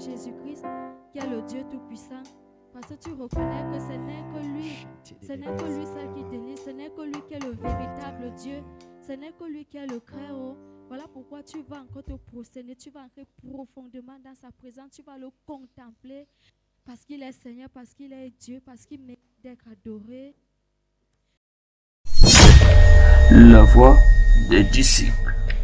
Jésus-Christ, qui est le Dieu Tout-Puissant. Parce que tu reconnais que ce n'est que lui seul qui délivre, ce n'est que lui qui est le véritable Dieu, ce n'est que lui qui est le Très-Haut. Voilà pourquoi tu vas encore te prosterner, tu vas entrer profondément dans sa présence, tu vas le contempler parce qu'il est Seigneur, parce qu'il est Dieu, parce qu'il mérite d'être adoré. La voix des disciples.